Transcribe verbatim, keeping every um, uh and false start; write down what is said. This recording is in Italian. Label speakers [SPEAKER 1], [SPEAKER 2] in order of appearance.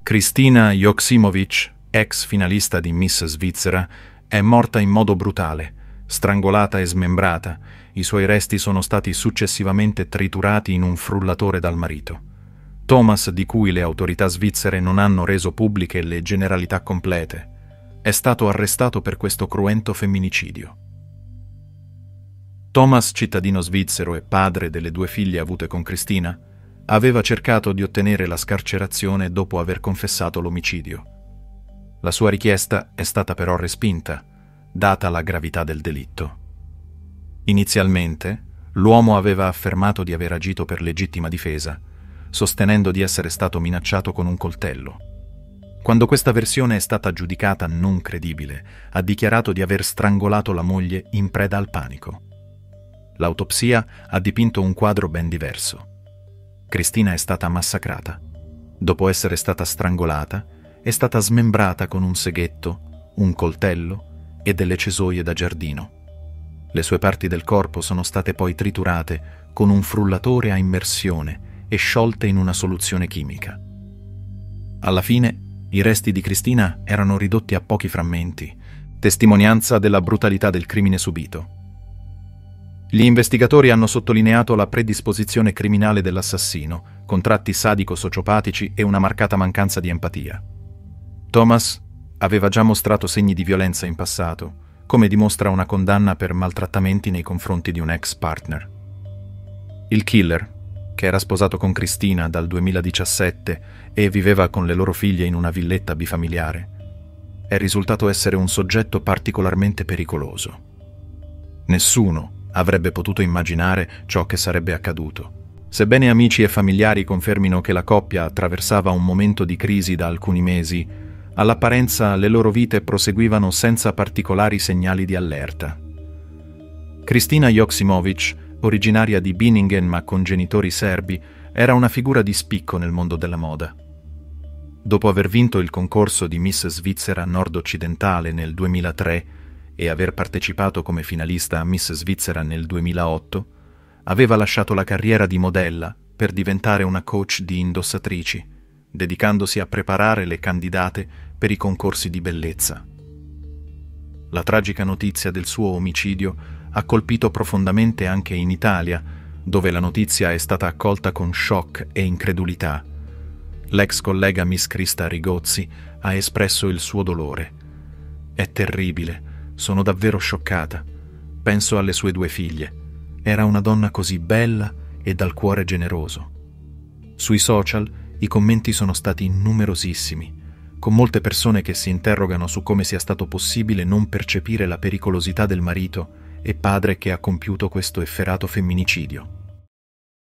[SPEAKER 1] Kristina Joksimovic, ex finalista di Miss Svizzera, è morta in modo brutale, strangolata e smembrata. I suoi resti sono stati successivamente triturati in un frullatore dal marito. Thomas, di cui le autorità svizzere non hanno reso pubbliche le generalità complete, è stato arrestato per questo cruento femminicidio. Thomas, cittadino svizzero e padre delle due figlie avute con Kristina, aveva cercato di ottenere la scarcerazione dopo aver confessato l'omicidio. La sua richiesta è stata però respinta, data la gravità del delitto. Inizialmente, l'uomo aveva affermato di aver agito per legittima difesa, sostenendo di essere stato minacciato con un coltello. Quando questa versione è stata giudicata non credibile, ha dichiarato di aver strangolato la moglie in preda al panico. L'autopsia ha dipinto un quadro ben diverso. Kristina è stata massacrata. Dopo essere stata strangolata, è stata smembrata con un seghetto, un coltello e delle cesoie da giardino. Le sue parti del corpo sono state poi triturate con un frullatore a immersione e sciolte in una soluzione chimica. Alla fine, i resti di Kristina erano ridotti a pochi frammenti, testimonianza della brutalità del crimine subito. Gli investigatori hanno sottolineato la predisposizione criminale dell'assassino, con tratti sadico-sociopatici e una marcata mancanza di empatia. Thomas aveva già mostrato segni di violenza in passato, come dimostra una condanna per maltrattamenti nei confronti di un ex partner. Il killer, che era sposato con Kristina dal duemiladiciassette e viveva con le loro figlie in una villetta bifamiliare, è risultato essere un soggetto particolarmente pericoloso. Nessuno avrebbe potuto immaginare ciò che sarebbe accaduto. Sebbene amici e familiari confermino che la coppia attraversava un momento di crisi da alcuni mesi, all'apparenza le loro vite proseguivano senza particolari segnali di allerta. Kristina Joksimovic, originaria di Biningen ma con genitori serbi, era una figura di spicco nel mondo della moda. Dopo aver vinto il concorso di Miss Svizzera Nord-Occidentale nel duemilatré e aver partecipato come finalista a Miss Svizzera nel duemilaotto, aveva lasciato la carriera di modella per diventare una coach di indossatrici, dedicandosi a preparare le candidate per i concorsi di bellezza. La tragica notizia del suo omicidio ha colpito profondamente anche in Italia, dove la notizia è stata accolta con shock e incredulità. L'ex collega Miss Krista Rigozzi ha espresso il suo dolore. È terribile. Sono davvero scioccata. Penso alle sue due figlie. Era una donna così bella e dal cuore generoso. Sui social i commenti sono stati numerosissimi, con molte persone che si interrogano su come sia stato possibile non percepire la pericolosità del marito e padre che ha compiuto questo efferato femminicidio.